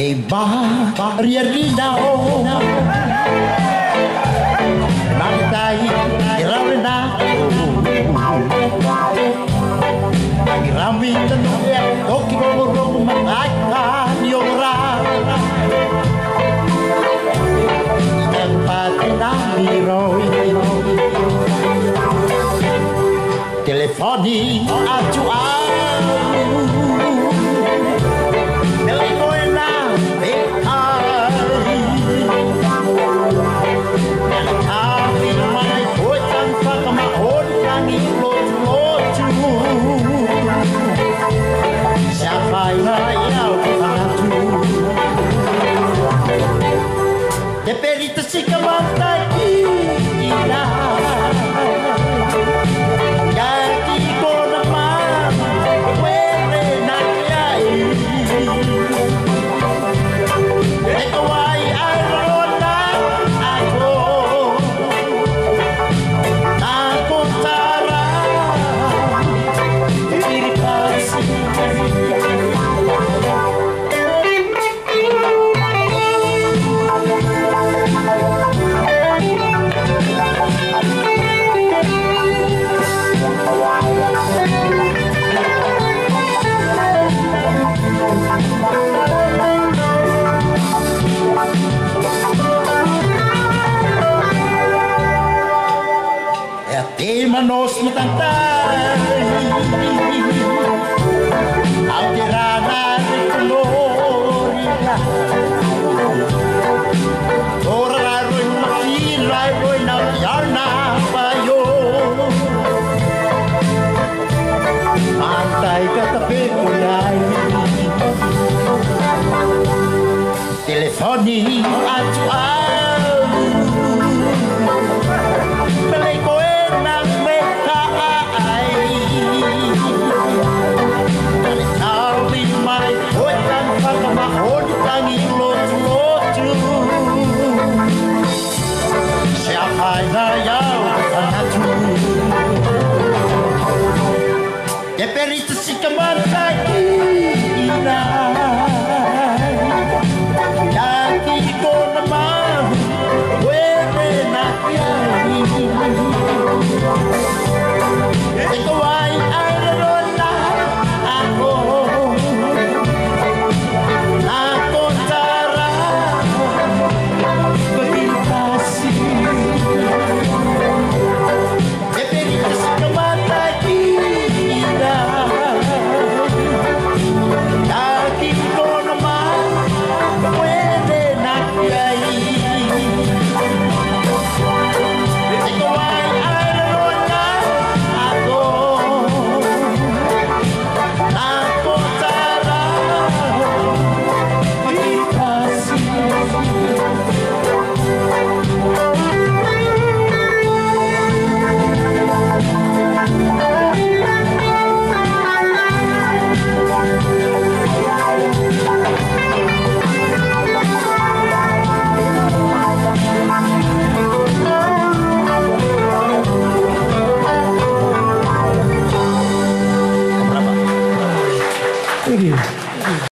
Iba riarina o Nakitai irawin na Irami tanong Toki ko makakan yung ra Tempati na miroy Telefoni acuan De perito si kamanta ina Yaki ko naman Wele na kiyay Ito ay aron na ako Nakuntara Piripasi Manos matantay Ang tiranan ay kolorina Toraro'y makilay Ro'y nagyar na payo Mantay katabi kulay Telefoni at Balay ko ng perito si kamanta ina Yaki ko naman Wele na kiyay Ikaw